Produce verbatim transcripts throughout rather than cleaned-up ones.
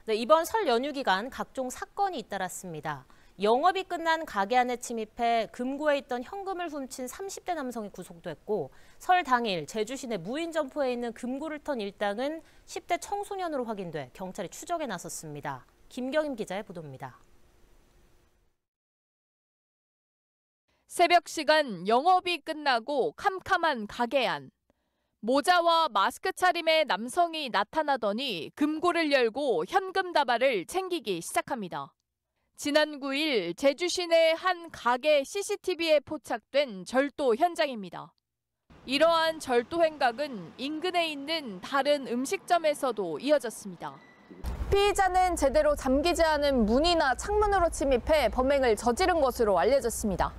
네, 이번 설 연휴 기간 각종 사건이 잇따랐습니다. 영업이 끝난 가게 안에 침입해 금고에 있던 현금을 훔친 삼십 대 남성이 구속됐고, 설 당일 제주 시내 무인 점포에 있는 금고를 턴 일당은 십 대 청소년으로 확인돼 경찰이 추적에 나섰습니다. 김경임 기자의 보도입니다. 새벽 시간 영업이 끝나고 캄캄한 가게 안. 모자와 마스크 차림의 남성이 나타나더니 금고를 열고 현금 다발을 챙기기 시작합니다. 지난 구 일 제주 시내 한 가게 씨씨티비에 포착된 절도 현장입니다. 이러한 절도 행각은 인근에 있는 다른 음식점에서도 이어졌습니다. 피의자는 제대로 잠기지 않은 문이나 창문으로 침입해 범행을 저지른 것으로 알려졌습니다.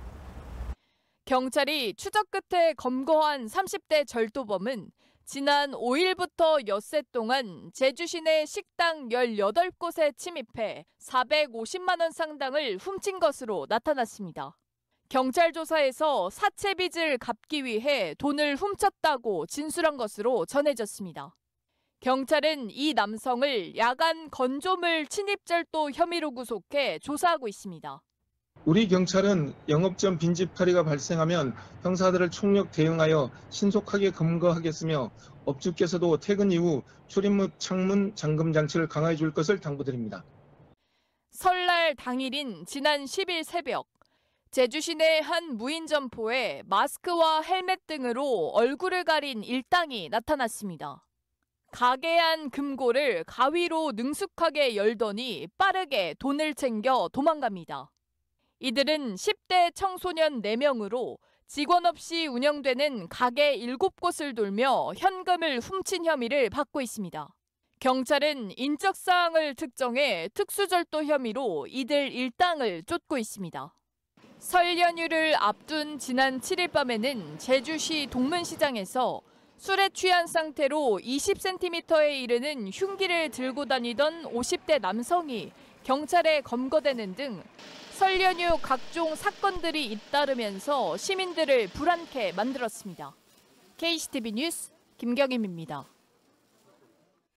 경찰이 추적 끝에 검거한 삼십 대 절도범은 지난 오 일부터 엿새 동안 제주 시내 식당 열여덟 곳에 침입해 사백오십만 원 상당을 훔친 것으로 나타났습니다. 경찰 조사에서 사채 빚을 갚기 위해 돈을 훔쳤다고 진술한 것으로 전해졌습니다. 경찰은 이 남성을 야간 건조물 침입절도 혐의로 구속해 조사하고 있습니다. 우리 경찰은 영업점 빈집털이가 발생하면 형사들을 총력 대응하여 신속하게 검거하겠으며 업주께서도 퇴근 이후 출입문 창문 잠금 장치를 강화해 줄 것을 당부드립니다. 설날 당일인 지난 십 일 새벽, 제주 시내 한 무인 점포에 마스크와 헬멧 등으로 얼굴을 가린 일당이 나타났습니다. 가게 안 금고를 가위로 능숙하게 열더니 빠르게 돈을 챙겨 도망갑니다. 이들은 십 대 청소년 네 명으로 직원 없이 운영되는 가게 일곱 곳을 돌며 현금을 훔친 혐의를 받고 있습니다. 경찰은 인적 사항을 특정해 특수절도 혐의로 이들 일당을 쫓고 있습니다. 설 연휴를 앞둔 지난 칠 일 밤에는 제주시 동문시장에서 술에 취한 상태로 이십 센티미터에 이르는 흉기를 들고 다니던 오십 대 남성이 경찰에 검거되는 등 설 연휴 각종 사건들이 잇따르면서 시민들을 불안케 만들었습니다. 케이씨티비 뉴스 김경임입니다.